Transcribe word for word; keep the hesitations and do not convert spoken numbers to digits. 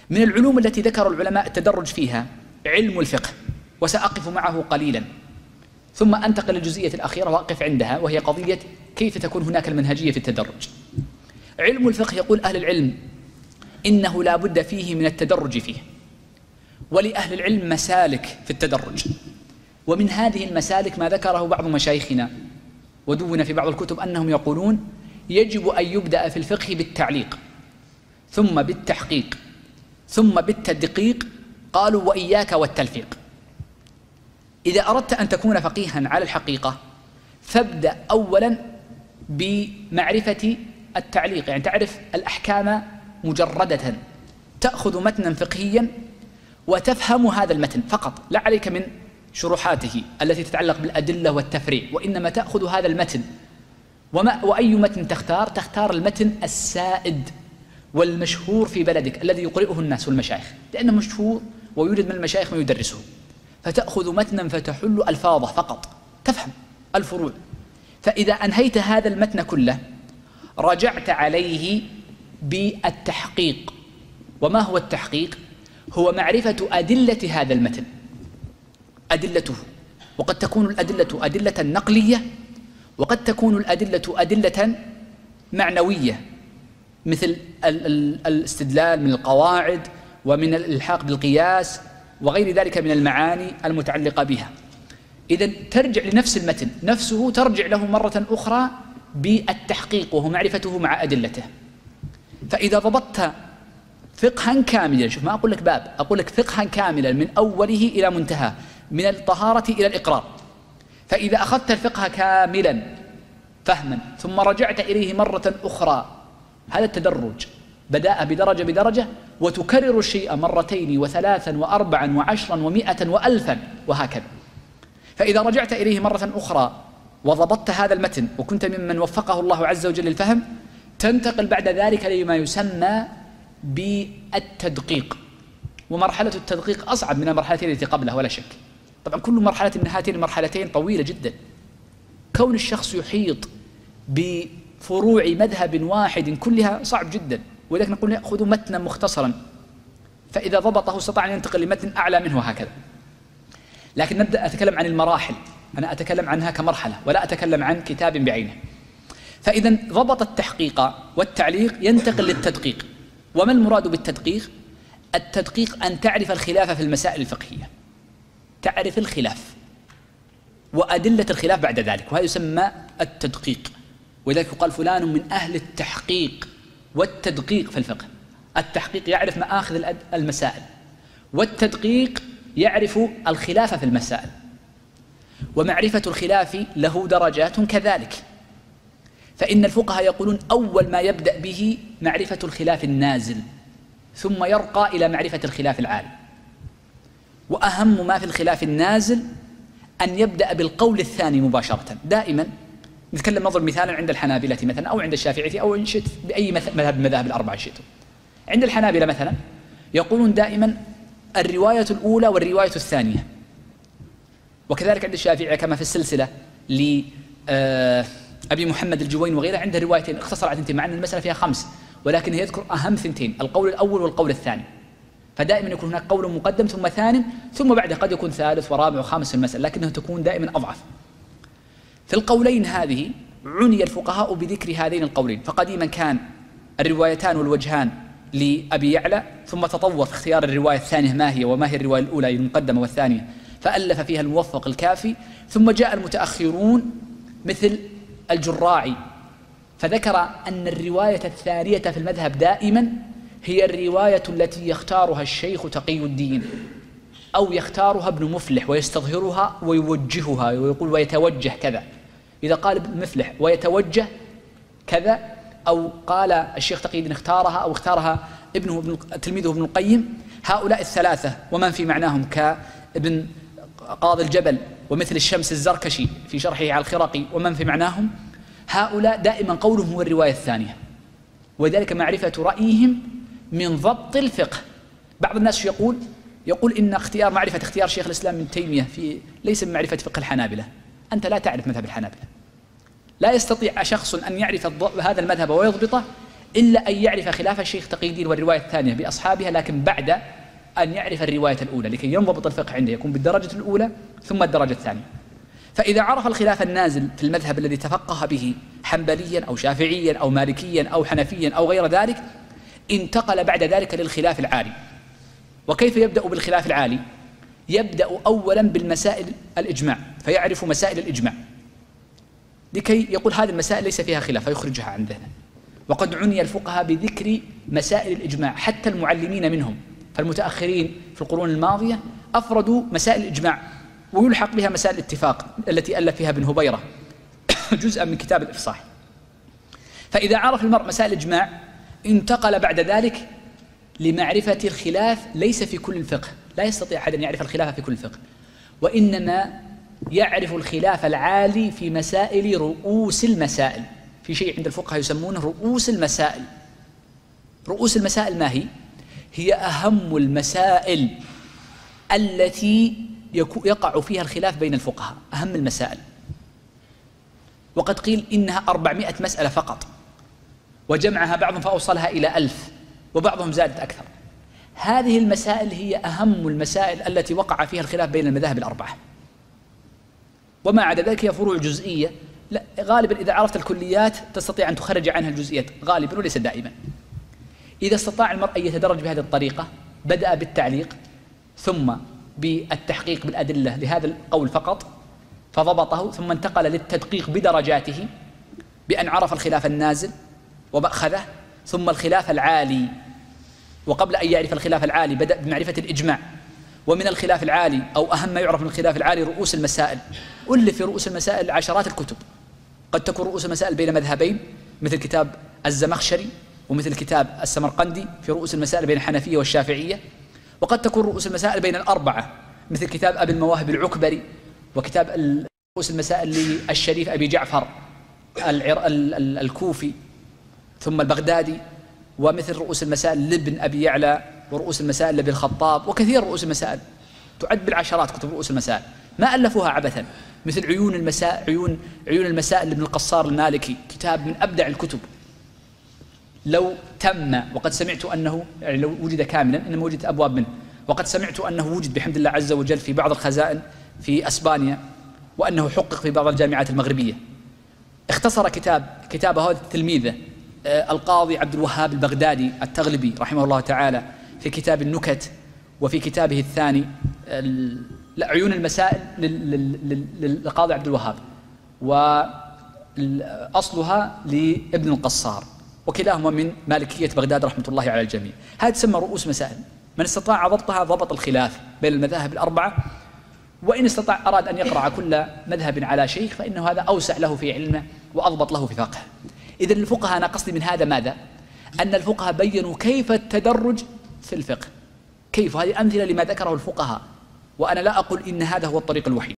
من العلوم التي ذكر العلماء التدرج فيها علم الفقه، وسأقف معه قليلا ثم أنتقل للجزئية الأخيرة وأقف عندها، وهي قضية كيف تكون هناك المنهجية في التدرج. علم الفقه يقول أهل العلم إنه لا بد فيه من التدرج فيه، ولأهل العلم مسالك في التدرج، ومن هذه المسالك ما ذكره بعض مشايخنا ودون في بعض الكتب أنهم يقولون يجب أن يبدأ في الفقه بالتعليق ثم بالتحقيق ثم بالتدقيق، قالوا وإياك والتلفيق. إذا أردت أن تكون فقيها على الحقيقة فابدأ أولا بمعرفة التعليق، يعني تعرف الأحكام مجردة، تأخذ متنا فقهيا وتفهم هذا المتن فقط، لا عليك من شروحاته التي تتعلق بالأدلة والتفريع، وإنما تأخذ هذا المتن. وما وأي متن تختار؟ تختار المتن السائد والمشهور في بلدك الذي يقرئه الناس والمشايخ، لأنه مشهور ويوجد من المشايخ من يدرسه، فتأخذ متنا فتحل ألفاظه فقط، تفهم الفروع. فإذا أنهيت هذا المتن كله رجعت عليه بالتحقيق. وما هو التحقيق؟ هو معرفة أدلة هذا المتن، أدلته، وقد تكون الأدلة أدلة نقلية، وقد تكون الأدلة أدلة معنوية مثل الاستدلال من القواعد ومن الإلحاق بالقياس وغير ذلك من المعاني المتعلقة بها. إذن ترجع لنفس المتن نفسه، ترجع له مرة أخرى بالتحقيق وهو معرفته مع أدلته. فإذا ضبطت فقها كاملا، شوف ما أقول لك باب، أقول لك فقها كاملا من أوله إلى منتهى، من الطهارة إلى الإقرار. فإذا أخذت الفقه كاملا فهما ثم رجعت إليه مرة أخرى، هذا التدرج، بدأ بدرجة بدرجة، وتكرر الشيء مرتين وثلاثا وأربعا وعشرا ومئة وألفا وهكذا. فإذا رجعت إليه مرة أخرى وضبطت هذا المتن وكنت ممن وفقه الله عز وجل للفهم، تنتقل بعد ذلك لما يسمى بالتدقيق. ومرحلة التدقيق أصعب من المرحلتين التي قبلها ولا شك. طبعا كل مرحلة من هاتين المرحلتين طويلة جدا. كون الشخص يحيط بفروع مذهب واحد كلها صعب جدا، ولكن نقول يأخذ متنا مختصرا، فإذا ضبطه استطاع أن ينتقل لمتن أعلى منه هكذا. لكن نبدأ أتكلم عن المراحل، أنا أتكلم عنها كمرحلة ولا أتكلم عن كتاب بعينه. فإذا ضبط التحقيق والتعليق ينتقل للتدقيق. وما المراد بالتدقيق؟ التدقيق أن تعرف الخلاف في المسائل الفقهية، تعرف الخلاف وأدلة الخلاف بعد ذلك، وهذا يسمى التدقيق. ولذلك يقال فلان من أهل التحقيق والتدقيق في الفقه. التحقيق يعرف مآخذ المسائل، والتدقيق يعرف الخلاف في المسائل. ومعرفة الخلاف له درجات كذلك، فإن الفقهاء يقولون أول ما يبدأ به معرفة الخلاف النازل، ثم يرقى إلى معرفة الخلاف العالي. وأهم ما في الخلاف النازل أن يبدأ بالقول الثاني مباشرة. دائما نتكلم، نضرب مثالا عند الحنابلة مثلا أو عند الشافعية أو إن شئت بأي مذهب من المذاهب الأربعة شئتم. عند الحنابلة مثلا يقولون دائما الرواية الأولى والرواية الثانية، وكذلك عند الشافعية كما في السلسلة لأبي محمد الجوين وغيره عنده روايتين اختصر على ثنتين، مع أن المسألة فيها خمس، ولكن يذكر أهم ثنتين، القول الأول والقول الثاني. فدائما يكون هناك قول مقدم ثم ثان ثم بعده قد يكون ثالث ورابع وخامس في المسألة، لكنها تكون دائما أضعف. في القولين هذه عني الفقهاء بذكر هذين القولين، فقديما كان الروايتان والوجهان لأبي يعلى، ثم تطور في اختيار الرواية الثانية ما هي وما هي الرواية الأولى المقدمة والثانية، فألف فيها الموفق الكافي. ثم جاء المتأخرون مثل الجراعي فذكر أن الرواية الثانية في المذهب دائما هي الرواية التي يختارها الشيخ تقي الدين أو يختارها ابن مفلح ويستظهرها ويوجهها ويقول ويتوجه كذا. إذا قال ابن مفلح ويتوجه كذا، أو قال الشيخ تقي الدين اختارها أو اختارها ابنه ابن تلميذه ابن القيم، هؤلاء الثلاثة ومن في معناهم كابن قاضي الجبل ومثل الشمس الزركشي في شرحه على الخرقي ومن في معناهم، هؤلاء دائما قولهم هو الرواية الثانية، وذلك معرفة رأيهم من ضبط الفقه. بعض الناس يقول يقول إن اختيار معرفة اختيار شيخ الإسلام ابن تيمية في ليس من معرفة فقه الحنابلة. أنت لا تعرف مذهب الحنابلة، لا يستطيع شخص أن يعرف هذا المذهب ويضبطه إلا أن يعرف خلاف الشيخ تقي الدين والرواية الثانية بأصحابها، لكن بعد أن يعرف الرواية الأولى لكي ينضبط الفقه عنده، يكون بالدرجة الأولى ثم الدرجة الثانية. فإذا عرف الخلاف النازل في المذهب الذي تفقه به حنبليا أو شافعيا أو مالكيا أو حنفيا أو غير ذلك، انتقل بعد ذلك للخلاف العالي. وكيف يبدأ بالخلاف العالي؟ يبدأ أولا بالمسائل الإجماع، فيعرف مسائل الإجماع لكي يقول هذه المسائل ليس فيها خلاف فيخرجها عن ذهنه. وقد عني الفقهاء بذكر مسائل الإجماع حتى المعلمين منهم، فالمتأخرين في القرون الماضية أفردوا مسائل الإجماع ويلحق بها مسائل الاتفاق التي ألف فيها ابن هبيرة جزءا من كتاب الإفصاح. فإذا عرف المرء مسائل الإجماع انتقل بعد ذلك لمعرفة الخلاف ليس في كل الفقه، لا يستطيع أحد أن يعرف الخلاف في كل الفقه، وإنما يعرف الخلاف العالي في مسائل رؤوس المسائل. في شيء عند الفقهاء يسمونه رؤوس المسائل. رؤوس المسائل ما هي؟ هي أهم المسائل التي يقع فيها الخلاف بين الفقهاء، أهم المسائل. وقد قيل إنها أربعمائة مسألة فقط، وجمعها بعضهم فأوصلها إلى ألف، وبعضهم زادت أكثر. هذه المسائل هي أهم المسائل التي وقع فيها الخلاف بين المذاهب الأربعة، وما عدا ذلك هي فروع جزئية. لا غالبا إذا عرفت الكليات تستطيع أن تخرج عنها الجزئيات غالبا وليس دائما. إذا استطاع المرء أن يتدرج بهذه الطريقة بدأ بالتعليق ثم بالتحقيق بالأدلة لهذا القول فقط فضبطه، ثم انتقل للتدقيق بدرجاته بأن عرف الخلاف النازل وأخذه، ثم الخلاف العالي. وقبل أن يعرف الخلاف العالي بدأ بمعرفة الإجماع، ومن الخلاف العالي أو أهم ما يعرف من الخلاف العالي رؤوس المسائل. ألف في رؤوس المسائل عشرات الكتب، قد تكون رؤوس المسائل بين مذهبين مثل كتاب الزمخشري ومثل كتاب السمرقندي في رؤوس المسائل بين الحنفية والشافعية، وقد تكون رؤوس المسائل بين الأربعة مثل كتاب أبي المواهب العكبري، وكتاب رؤوس المسائل للشريف أبي جعفر الكوفي ثم البغدادي، ومثل رؤوس المسائل لابن أبي يعلى، ورؤوس المسائل لابن الخطاب، وكثير رؤوس المسائل تعد بالعشرات كتب رؤوس المسائل ما ألفوها عبثا، مثل عيون المسائل عيون عيون المسائل لابن القصار المالكي، كتاب من أبدع الكتب لو تم، وقد سمعت أنه يعني لو وجد كاملا إنما وجدت أبواب منه، وقد سمعت أنه وجد بحمد الله عز وجل في بعض الخزائن في أسبانيا، وأنه حقق في بعض الجامعات المغربية. اختصر كتاب كتابه هذا تلميذه القاضي عبد الوهاب البغدادي التغلبي رحمه الله تعالى في كتاب النكت، وفي كتابه الثاني عيون المسائل للقاضي عبد الوهاب، وأصلها لابن القصار، وكلاهما من مالكية بغداد رحمة الله على الجميع. هذه تسمى رؤوس مسائل، من استطاع ضبطها ضبط الخلاف بين المذاهب الأربعة، وإن استطاع أراد أن يقرأ كل مذهب على شيخ فإنه هذا أوسع له في علمه وأضبط له في فقهه. إذن الفقهاء أنا قصدي من هذا ماذا؟ أن الفقهاء بيّنوا كيف التدرج في الفقه، كيف، هذه أمثلة لما ذكره الفقهاء، وأنا لا أقول إن هذا هو الطريق الوحيد.